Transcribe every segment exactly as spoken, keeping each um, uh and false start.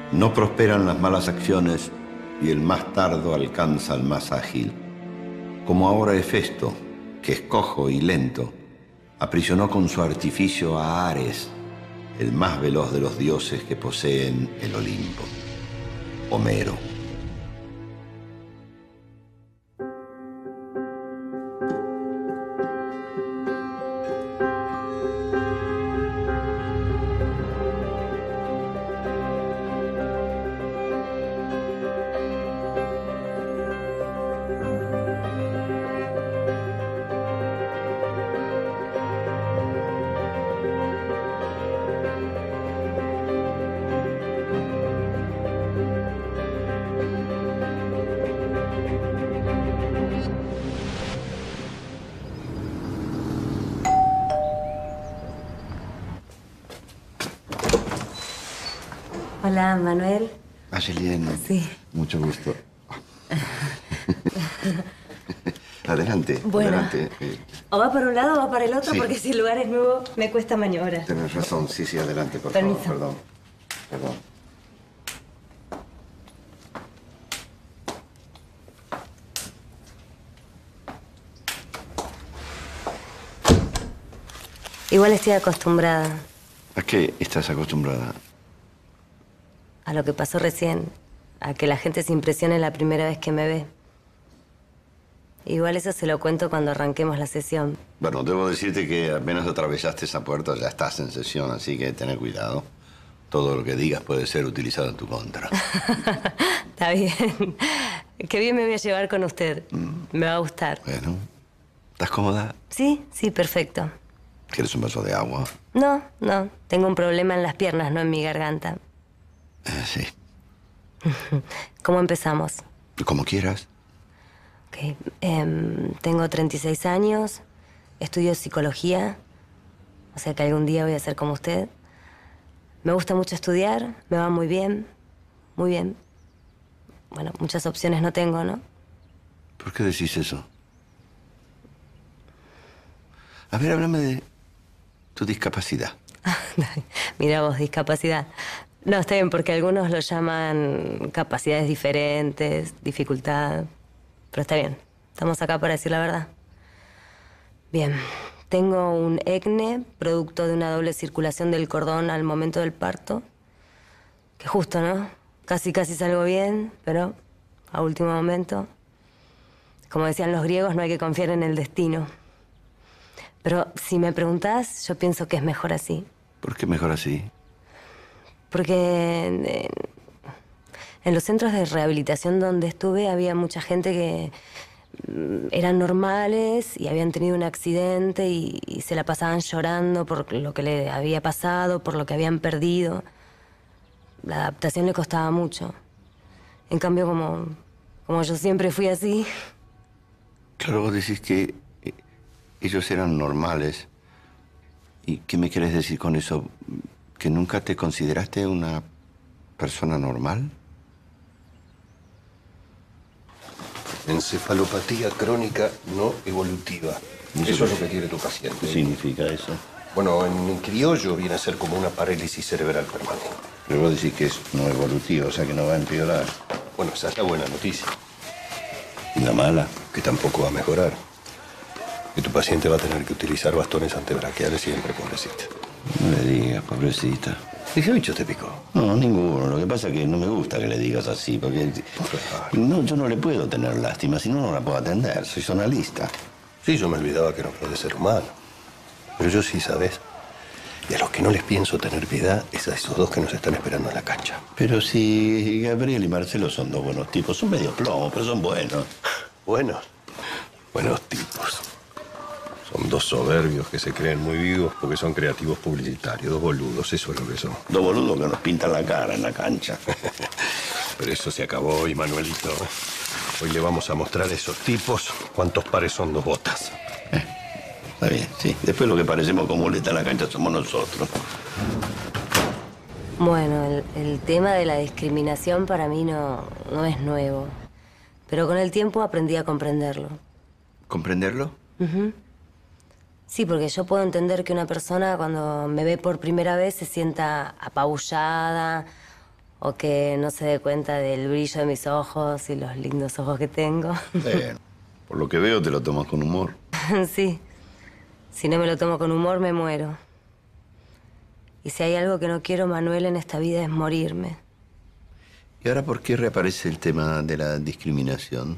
No prosperan las malas acciones y el más tardo alcanza al más ágil. Como ahora Hefesto, que es cojo y lento, aprisionó con su artificio a Ares, el más veloz de los dioses que poseen el Olimpo. Homero. Hola, Manuel. Ayelien. Sí. Mucho gusto. Adelante, Bueno, adelante. o va para un lado o va para el otro, Sí. porque si el lugar es nuevo me cuesta maniobrar. Tienes razón, sí, sí, adelante, por Permiso. favor, perdón. Perdón. Igual estoy acostumbrada ¿A qué estás acostumbrada? a lo que pasó recién, a que la gente se impresione la primera vez que me ve. Igual eso se lo cuento cuando arranquemos la sesión. Bueno, debo decirte que apenas atravesaste esa puerta ya estás en sesión, así que ten cuidado. Todo lo que digas puede ser utilizado en tu contra. Está bien. Qué bien me voy a llevar con usted. Mm. Me va a gustar. Bueno, ¿estás cómoda? Sí, sí, perfecto. ¿Quieres un vaso de agua? No, no. Tengo un problema en las piernas, no en mi garganta. Eh, sí. ¿Cómo empezamos? Como quieras. Ok. em, tengo treinta y seis años, estudio psicología, o sea que algún día voy a ser como usted. Me gusta mucho estudiar, me va muy bien, muy bien. Bueno, muchas opciones no tengo, ¿no? ¿Por qué decís eso? A ver, háblame de tu discapacidad. Mira vos, discapacidad. No, está bien, porque algunos lo llaman capacidades diferentes, dificultad. Pero está bien, estamos acá para decir la verdad. Bien, tengo un acné, producto de una doble circulación del cordón al momento del parto. Que justo, ¿no? Casi, casi salgo bien, pero a último momento. Como decían los griegos, no hay que confiar en el destino. Pero si me preguntás, yo pienso que es mejor así. ¿Por qué mejor así? Porque en, en- en los centros de rehabilitación donde estuve había mucha gente que mm, eran normales y habían tenido un accidente y, y se la pasaban llorando por lo que le había pasado, por lo que habían perdido. La adaptación le costaba mucho. En cambio, como, como yo siempre fui así, Claro, vos decís que eh, ellos eran normales. ¿Y qué me querés decir con eso? ¿Que nunca te consideraste una persona normal? Encefalopatía crónica no evolutiva. Eso es lo que tiene tu paciente. ¿Qué significa eso? Bueno, en criollo viene a ser como una parálisis cerebral permanente. Pero vos decís que es no evolutivo, o sea que no va a empeorar. Bueno, esa es la buena noticia, ¿Y la mala? que tampoco va a mejorar. Que tu paciente va a tener que utilizar bastones antebraquiales siempre, pobrecita. No le digas, pobrecita. ¿Y qué bicho te picó? No, ninguno. Lo que pasa es que no me gusta que le digas así, porque... No, yo no le puedo tener lástima, si no, no la puedo atender. Soy sonalista. Sí, yo me olvidaba que no puede ser humano. Pero yo sí, ¿sabes? Y a los que no les pienso tener piedad es a esos dos que nos están esperando en la cancha. Pero si Gabriel y Marcelo son dos buenos tipos, son medio plomo, pero son buenos. Buenos. Buenos tipos. Son dos soberbios que se creen muy vivos porque son creativos publicitarios. Dos boludos, eso es lo que son. Dos boludos que nos pintan la cara en la cancha. Pero eso se acabó hoy, Manuelito. Hoy le vamos a mostrar a esos tipos cuántos pares son dos botas. Está bien, sí. Después lo que parecemos como muleta en la cancha somos nosotros. bueno, el, el tema de la discriminación para mí no, no es nuevo. Pero con el tiempo aprendí a comprenderlo. ¿Comprenderlo? Ujú. Sí, porque yo puedo entender que una persona cuando me ve por primera vez se sienta apabullada O que no se dé cuenta del brillo de mis ojos y los lindos ojos que tengo. Bueno, por lo que veo te lo tomas con humor. Sí. Si no me lo tomo con humor, me muero. Y si hay algo que no quiero, Manuel, en esta vida es morirme. ¿Y ahora por qué reaparece el tema de la discriminación?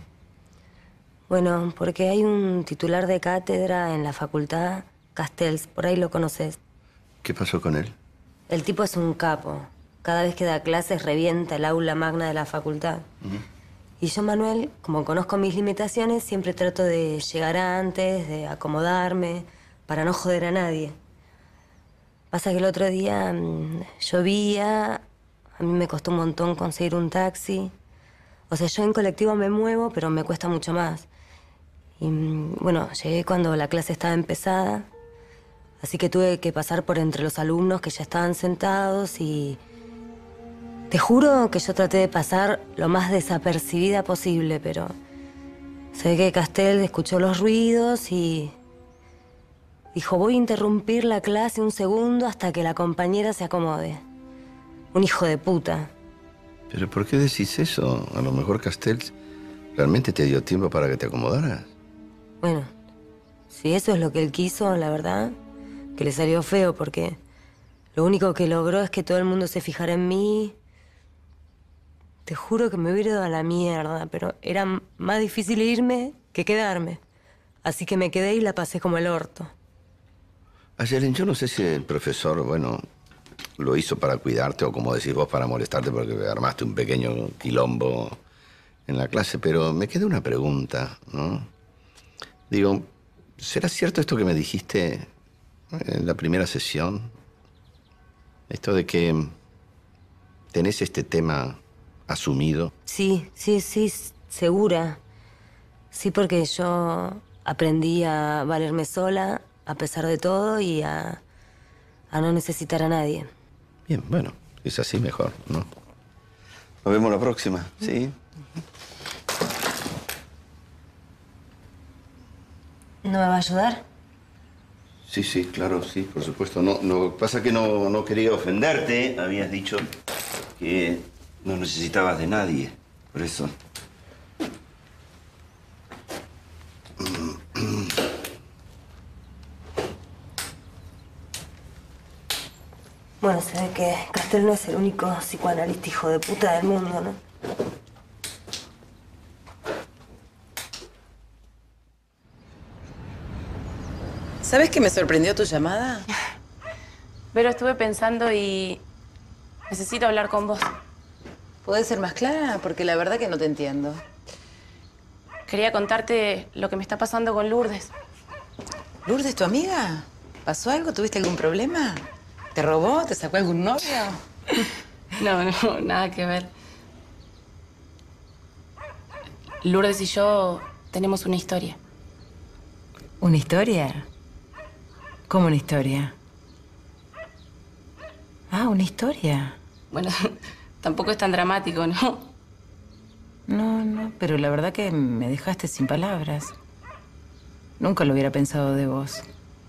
Bueno, porque hay un titular de cátedra en la facultad, Castells, por ahí lo conoces. ¿Qué pasó con él? El tipo es un capo. Cada vez que da clases revienta el aula magna de la facultad. Uh-huh. Y yo, Manuel, como conozco mis limitaciones, siempre trato de llegar antes, de acomodarme, para no joder a nadie. Pasa que el otro día mmm, llovía, a mí me costó un montón conseguir un taxi. O sea, yo en colectivo me muevo, pero me cuesta mucho más. Y mmm, bueno, llegué cuando la clase estaba empezada, así que tuve que pasar por entre los alumnos que ya estaban sentados y... Te juro que yo traté de pasar lo más desapercibida posible, pero... Se ve que Castel escuchó los ruidos y... Dijo, voy a interrumpir la clase un segundo hasta que la compañera se acomode. Un hijo de puta. ¿Pero por qué decís eso? A lo mejor Castells realmente te dio tiempo para que te acomodaras. Bueno, si eso es lo que él quiso, la verdad, que le salió feo porque lo único que logró es que todo el mundo se fijara en mí. Te juro que me hubiera ido a la mierda, pero era más difícil irme que quedarme. Así que me quedé y la pasé como el orto. Ayelen, yo no sé si el profesor, bueno, lo hizo para cuidarte o, como decís vos, para molestarte porque armaste un pequeño quilombo en la clase, pero me queda una pregunta, ¿no? Digo, ¿será cierto esto que me dijiste en la primera sesión? Esto de que tenés este tema asumido. Sí, sí, sí, segura. Sí, porque yo aprendí a valerme sola, a pesar de todo, y a, a no necesitar a nadie. Bien, bueno, es así mejor, ¿no? Nos vemos la próxima, ¿sí? ¿No me va a ayudar? Sí, sí, claro, sí, por supuesto. No, no, pasa que no, no quería ofenderte. Habías dicho que no necesitabas de nadie, por eso. Bueno, se ve que Castel no es el único psicoanalista hijo de puta del mundo, ¿no? ¿Sabes que me sorprendió tu llamada? Pero estuve pensando y necesito hablar con vos. ¿Podés ser más clara? Porque la verdad que no te entiendo. Quería contarte lo que me está pasando con Lourdes. ¿Lourdes, tu amiga? ¿Pasó algo? ¿Tuviste algún problema? ¿Te robó? ¿Te sacó algún novio? No, no, nada que ver. Lourdes y yo tenemos una historia. ¿Una historia? ¿Cómo una historia? Ah, ¿una historia? Bueno, tampoco es tan dramático, ¿no? No, no, pero la verdad que me dejaste sin palabras. Nunca lo hubiera pensado de vos.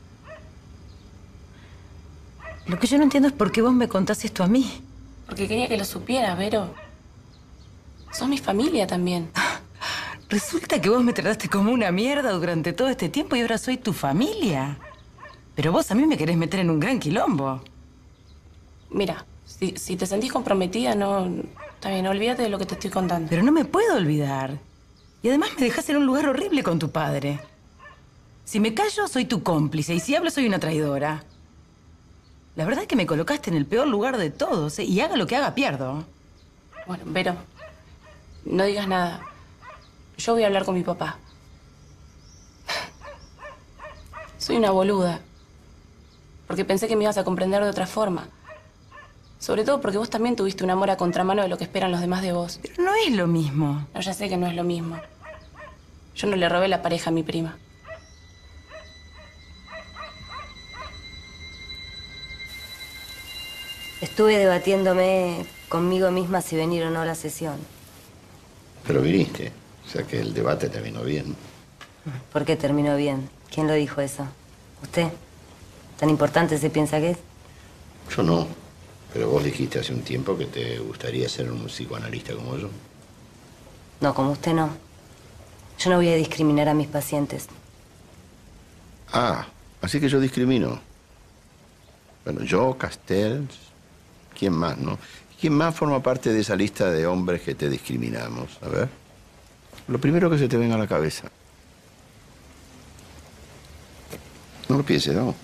Lo que yo no entiendo es por qué vos me contás esto a mí. Porque quería que lo supieras, Vero. Sos mi familia también. Resulta que vos me trataste como una mierda durante todo este tiempo y ahora soy tu familia. Pero vos a mí me querés meter en un gran quilombo. Mira, si, si te sentís comprometida, no... Está bien, olvídate de lo que te estoy contando. Pero no me puedo olvidar. Y además me dejás en un lugar horrible con tu padre. Si me callo, soy tu cómplice. Y si hablo, soy una traidora. La verdad es que me colocaste en el peor lugar de todos, ¿eh? Y haga lo que haga, pierdo. Bueno, Vero, no digas nada. Yo voy a hablar con mi papá. Soy una boluda. Porque pensé que me ibas a comprender de otra forma. Sobre todo porque vos también tuviste un amor a contramano de lo que esperan los demás de vos. Pero no es lo mismo. No, ya sé que no es lo mismo. Yo no le robé la pareja a mi prima. Estuve debatiéndome conmigo misma si venir o no a la sesión. Pero viniste. O sea que el debate terminó bien. ¿Por qué terminó bien? ¿Quién lo dijo eso? ¿Usted? ¿Tan importante se piensa que es? Yo no. Pero vos dijiste hace un tiempo que te gustaría ser un psicoanalista como yo. No, como usted no. Yo no voy a discriminar a mis pacientes. Ah, así que yo discrimino. Bueno, yo, Castells, ¿quién más, no? ¿Quién más forma parte de esa lista de hombres que te discriminamos? A ver. Lo primero que se te venga a la cabeza. No lo pienses, ¿no?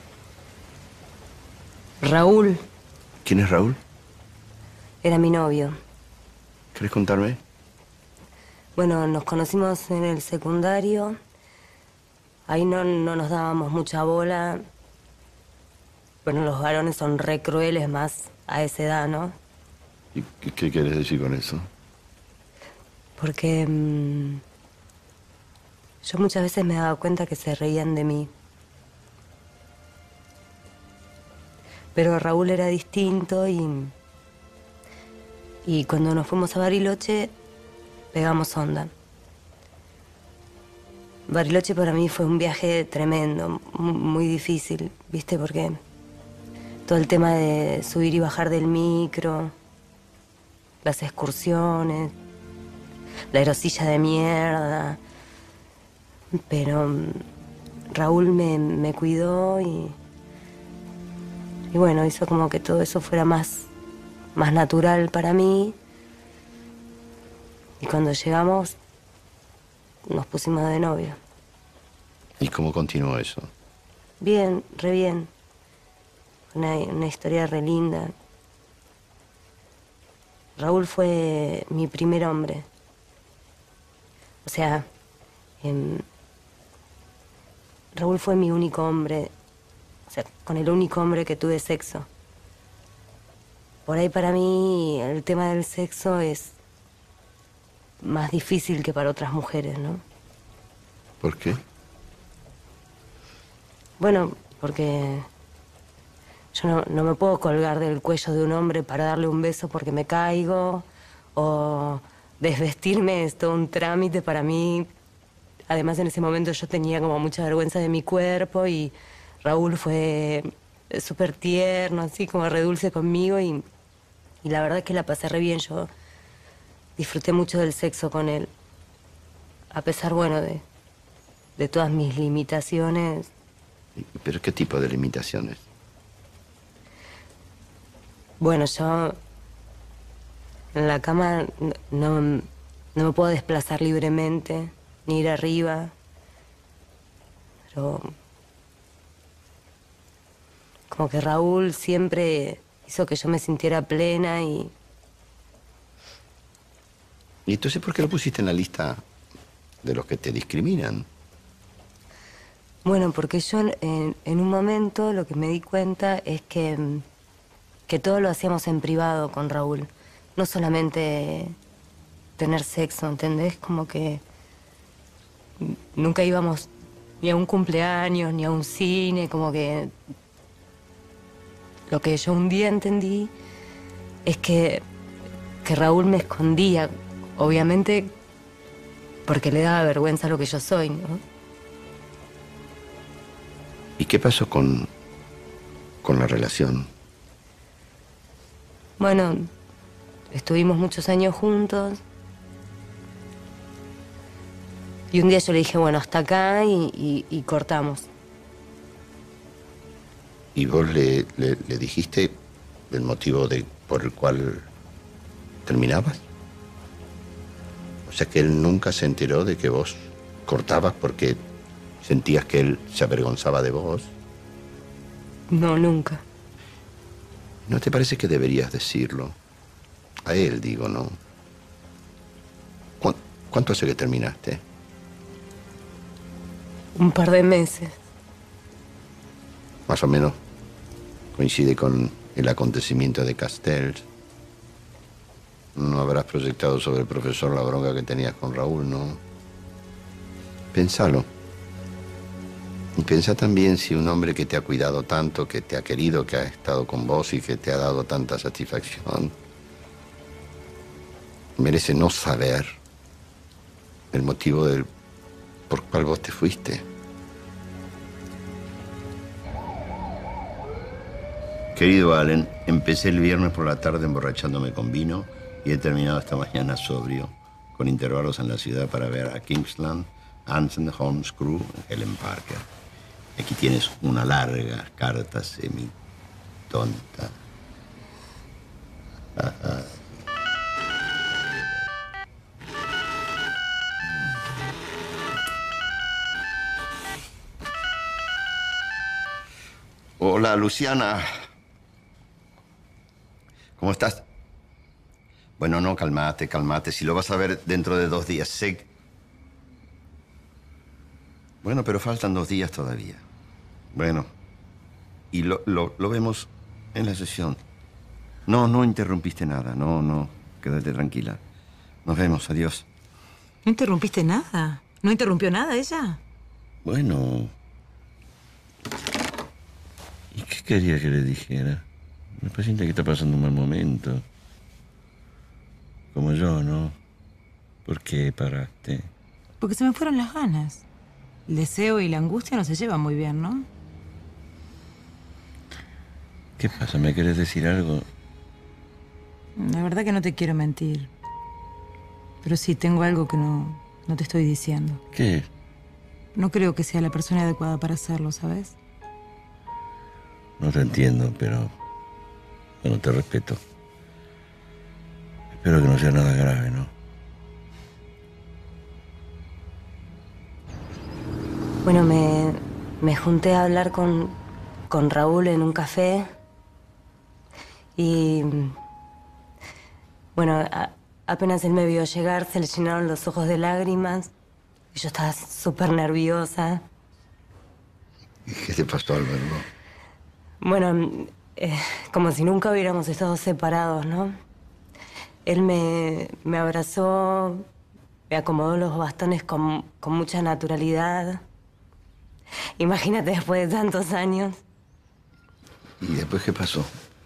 Raúl ¿Quién es Raúl? era mi novio. ¿Querés contarme? Bueno, nos conocimos en el secundario. Ahí no, no nos dábamos mucha bola. Bueno, los varones son re crueles más a esa edad, ¿no? ¿Y qué, qué quieres decir con eso? Porque mmm, yo muchas veces me daba cuenta que se reían de mí. Pero Raúl era distinto y... Y cuando nos fuimos a Bariloche, pegamos onda. Bariloche para mí fue un viaje tremendo, muy difícil, ¿viste? Porque todo el tema de subir y bajar del micro, las excursiones, la aerosilla de mierda. Pero Raúl me, me cuidó y... Y bueno, hizo como que todo eso fuera más, más natural para mí. Y cuando llegamos, nos pusimos de novio. ¿Y cómo continuó eso? Bien, re bien. Una, una historia re linda. Raúl fue mi primer hombre. O sea, eh, Raúl fue mi único hombre. O sea, con el único hombre que tuve sexo. Por ahí para mí el tema del sexo es más difícil que para otras mujeres, ¿no? ¿Por qué? Bueno, porque yo no, no me puedo colgar del cuello de un hombre para darle un beso porque me caigo, o desvestirme es todo un trámite para mí. Además, en ese momento yo tenía como mucha vergüenza de mi cuerpo y Raúl fue súper tierno, así como re dulce conmigo y, y la verdad es que la pasé re bien. Yo disfruté mucho del sexo con él, a pesar, bueno, de, de todas mis limitaciones. ¿Pero qué tipo de limitaciones? Bueno, yo en la cama no, no me puedo desplazar libremente, ni ir arriba, pero como que Raúl siempre hizo que yo me sintiera plena y... ¿Y entonces por qué lo pusiste en la lista de los que te discriminan? Bueno, porque yo en, en un momento lo que me di cuenta es que, que todo lo hacíamos en privado con Raúl. No solamente tener sexo, ¿entendés? Como que nunca íbamos ni a un cumpleaños, ni a un cine, como que... Lo que yo un día entendí es que, que Raúl me escondía, obviamente porque le daba vergüenza lo que yo soy, ¿no? ¿Y qué pasó con, con la relación? Bueno, estuvimos muchos años juntos. Y un día yo le dije, bueno, hasta acá y, y, y cortamos. ¿Y vos le, le, le dijiste el motivo de, por el cual terminabas? O sea, que él nunca se enteró de que vos cortabas porque sentías que él se avergonzaba de vos. No, nunca. ¿No te parece que deberías decirlo? A él, digo, ¿no? ¿Cu- ¿Cuánto hace que terminaste? Un par de meses. Más o menos coincide con el acontecimiento de Castells. No habrás proyectado sobre el profesor la bronca que tenías con Raúl, ¿no? Pensalo. Y piensa también si un hombre que te ha cuidado tanto, que te ha querido, que ha estado con vos y que te ha dado tanta satisfacción, merece no saber el motivo del por cual vos te fuiste. Querido Allen, empecé el viernes por la tarde emborrachándome con vino y he terminado esta mañana sobrio, con intervalos en la ciudad para ver a Kingsland, Anson, Holmes, Crew, Helen Parker. Aquí tienes una larga carta semi-tonta. Hola, Luciana. ¿Cómo estás? Bueno, no, calmate, calmate. Si lo vas a ver dentro de dos días, sé... Bueno, pero faltan dos días todavía. Bueno, y lo, lo, lo vemos en la sesión. No, no interrumpiste nada. No, no, quédate tranquila. Nos vemos, adiós. ¿No interrumpiste nada? ¿No interrumpió nada ella? Bueno... ¿Y qué quería que le dijera? Me paciente que está pasando un mal momento. Como yo, ¿no? ¿Por qué paraste? Porque se me fueron las ganas. El deseo y la angustia no se llevan muy bien, ¿no? ¿Qué pasa? ¿Me querés decir algo? La verdad que no te quiero mentir. Pero sí, tengo algo que no, no te estoy diciendo. ¿Qué? No creo que sea la persona adecuada para hacerlo, ¿sabes? No te entiendo, pero... Bueno, te respeto. Espero que no sea nada grave, ¿no? Bueno, me, me junté a hablar con, con Raúl en un café. Y... Bueno, a, apenas él me vio llegar, se le llenaron los ojos de lágrimas. Y yo estaba súper nerviosa. ¿Y qué te pasó, Álvaro? Bueno, eh, como si nunca hubiéramos estado separados, ¿no? Él me, me abrazó, me acomodó los bastones con, con mucha naturalidad. Imagínate, después de tantos años. ¿Y después qué pasó?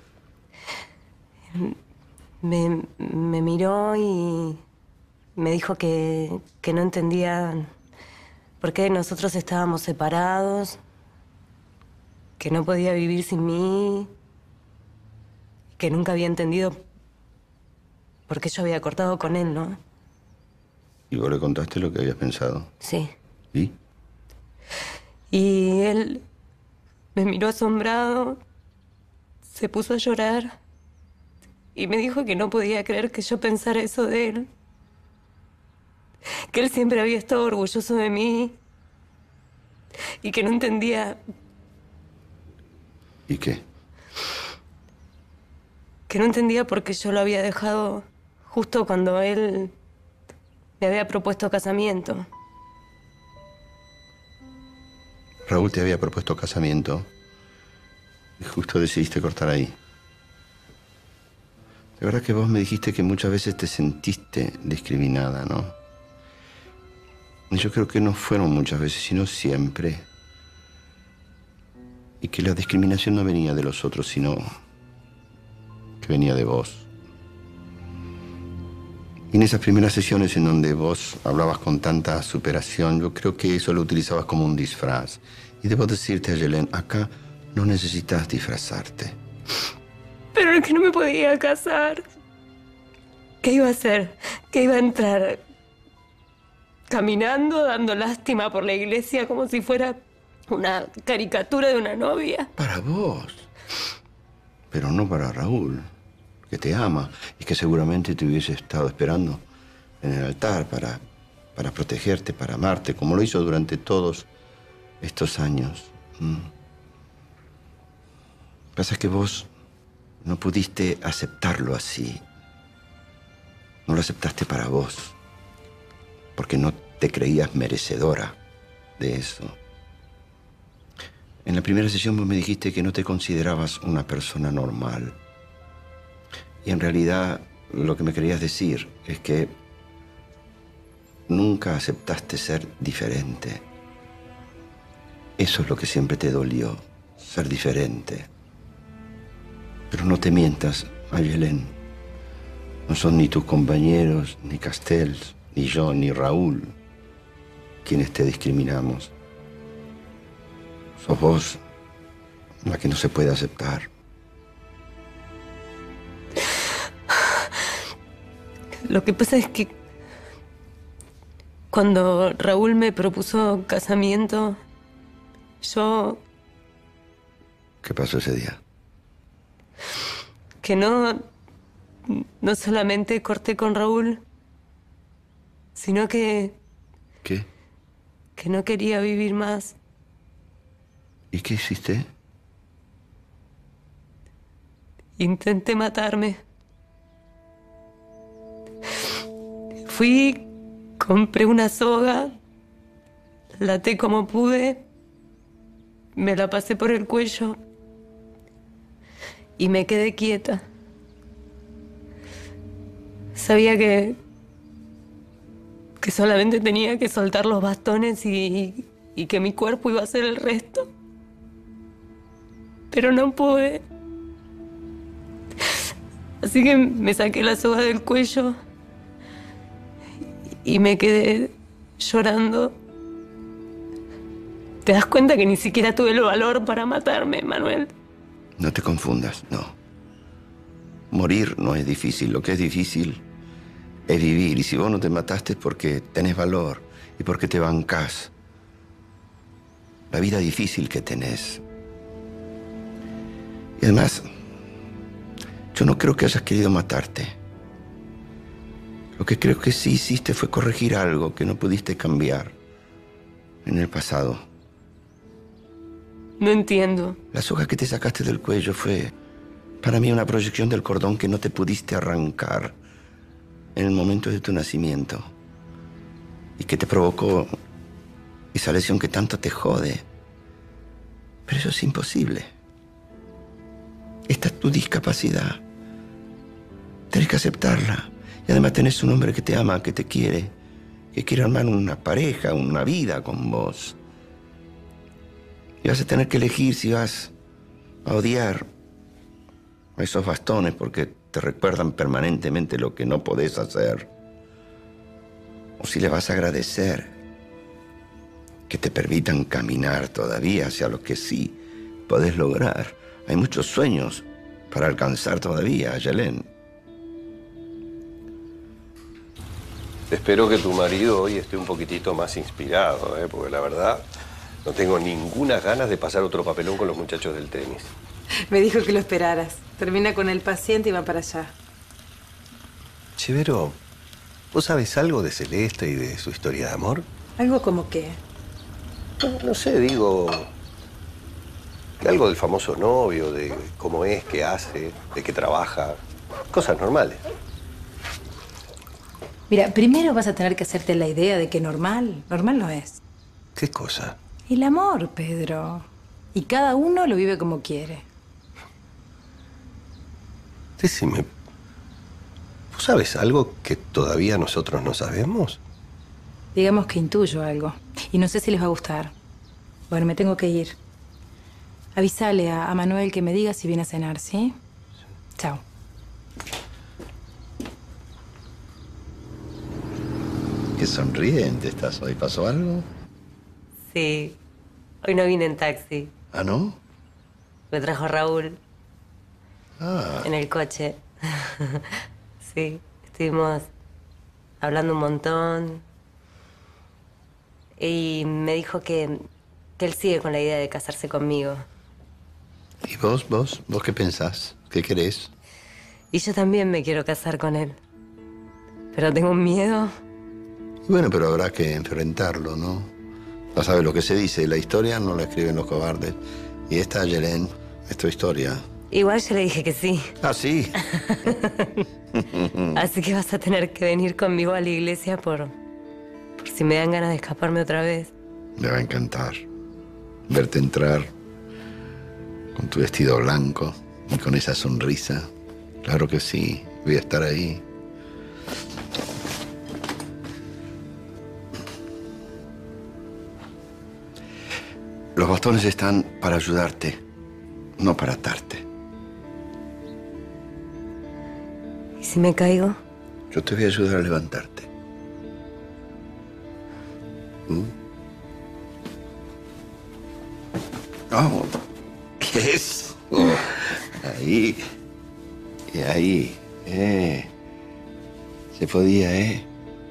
Me, me miró y me dijo que, que no entendía por qué nosotros estábamos separados, que no podía vivir sin mí, que nunca había entendido por qué yo había cortado con él, ¿no? ¿Y vos le contaste lo que habías pensado? Sí. ¿Y? Y él me miró asombrado, se puso a llorar y me dijo que no podía creer que yo pensara eso de él. Que él siempre había estado orgulloso de mí y que no entendía... ¿Y qué? Que no entendía por qué yo lo había dejado justo cuando él me había propuesto casamiento. Raúl te había propuesto casamiento y justo decidiste cortar ahí. De verdad que vos me dijiste que muchas veces te sentiste discriminada, ¿no? Y yo creo que no fueron muchas veces, sino siempre. Y que la discriminación no venía de los otros, sino que venía de vos. Y en esas primeras sesiones en donde vos hablabas con tanta superación, yo creo que eso lo utilizabas como un disfraz. Y debo decirte, Ayelen, acá no necesitas disfrazarte. Pero es que no me podía casar. ¿Qué iba a hacer? ¿Qué iba a entrar? Caminando, dando lástima por la iglesia como si fuera una caricatura de una novia. Para vos. Pero no para Raúl, que te ama y que seguramente te hubiese estado esperando en el altar para, para protegerte, para amarte, como lo hizo durante todos estos años. ¿Mm? Pasa que vos no pudiste aceptarlo así. No lo aceptaste para vos, porque no te creías merecedora de eso. En la primera sesión vos me dijiste que no te considerabas una persona normal. Y en realidad lo que me querías decir es que nunca aceptaste ser diferente. Eso es lo que siempre te dolió, ser diferente. Pero no te mientas, Ayelen. No son ni tus compañeros, ni Castells, ni yo, ni Raúl quienes te discriminamos. Sos vos la que no se puede aceptar. Lo que pasa es que cuando Raúl me propuso casamiento, yo... ¿Qué pasó ese día? Que no... No solamente corté con Raúl, sino que... ¿Qué? Que no quería vivir más. ¿Y qué hiciste? Intenté matarme. Fui, compré una soga, la até como pude, me la pasé por el cuello y me quedé quieta. Sabía que, que solamente tenía que soltar los bastones y, y que mi cuerpo iba a hacer el resto. Pero no pude. Así que me saqué la soga del cuello y me quedé llorando. ¿Te das cuenta que ni siquiera tuve el valor para matarme, Manuel? No te confundas, no. Morir no es difícil. Lo que es difícil es vivir. Y si vos no te mataste es porque tenés valor y porque te bancás la vida difícil que tenés. Y además, yo no creo que hayas querido matarte. Lo que creo que sí hiciste fue corregir algo que no pudiste cambiar en el pasado. No entiendo. La soga que te sacaste del cuello fue para mí una proyección del cordón que no te pudiste arrancar en el momento de tu nacimiento y que te provocó esa lesión que tanto te jode. Pero eso es imposible. Esta es tu discapacidad. Tenés que aceptarla. Y además tenés un hombre que te ama, que te quiere, que quiere armar una pareja, una vida con vos. Y vas a tener que elegir si vas a odiar a esos bastones porque te recuerdan permanentemente lo que no podés hacer, o si le vas a agradecer que te permitan caminar todavía hacia lo que sí podés lograr. Hay muchos sueños para alcanzar todavía, Ayelén. Espero que tu marido hoy esté un poquitito más inspirado, ¿eh? Porque la verdad no tengo ninguna ganas de pasar otro papelón con los muchachos del tenis. Me dijo que lo esperaras. Termina con el paciente y va para allá. Chivero, ¿vos sabés algo de Celeste y de su historia de amor? ¿Algo como qué? No, no sé, digo... que algo del famoso novio, de cómo es, qué hace, de qué trabaja. Cosas normales. Mira, primero vas a tener que hacerte la idea de que normal, normal no es. ¿Qué cosa? El amor, Pedro. Y cada uno lo vive como quiere. Decime, ¿vos sabés algo que todavía nosotros no sabemos? Digamos que intuyo algo. Y no sé si les va a gustar. Bueno, me tengo que ir. Avísale a, a Manuel que me diga si viene a cenar, ¿sí? Chao. Qué sonriente estás hoy. ¿Pasó algo? Sí. Hoy no vine en taxi. ¿Ah, no? Me trajo Raúl. Ah. En el coche. Sí. Estuvimos hablando un montón. Y me dijo que, que él sigue con la idea de casarse conmigo. ¿Y vos, vos? ¿Vos qué pensás? ¿Qué querés? Y yo también me quiero casar con él. Pero tengo un miedo. Bueno, pero habrá que enfrentarlo, ¿no? Ya sabes lo que se dice, la historia no la escriben los cobardes. Y esta, Ayelén, es tu historia. Igual yo le dije que sí. Ah, sí. Así que vas a tener que venir conmigo a la iglesia por, por si me dan ganas de escaparme otra vez. Me va a encantar verte entrar con tu vestido blanco y con esa sonrisa. Claro que sí, voy a estar ahí. Los bastones están para ayudarte, no para atarte. ¿Y si me caigo? Yo te voy a ayudar a levantarte. ¿Mm? Oh, ¿qué es? Oh, ahí. Y ahí. Eh. Se podía, ¿eh?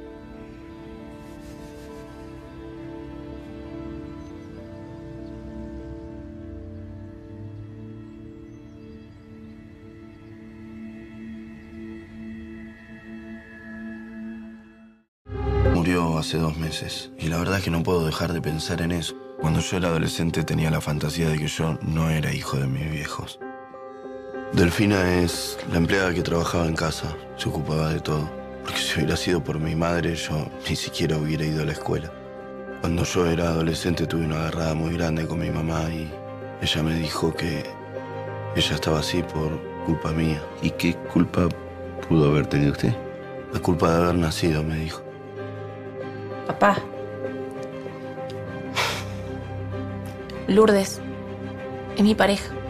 Murió hace dos meses y la verdad es que no puedo dejar de pensar en eso. Cuando yo era adolescente tenía la fantasía de que yo no era hijo de mis viejos. Delfina es la empleada que trabajaba en casa, se ocupaba de todo. Porque si hubiera sido por mi madre, yo ni siquiera hubiera ido a la escuela. Cuando yo era adolescente tuve una agarrada muy grande con mi mamá y ella me dijo que ella estaba así por culpa mía. ¿Y qué culpa pudo haber tenido usted? La culpa de haber nacido, me dijo. Papá. Lourdes es mi pareja.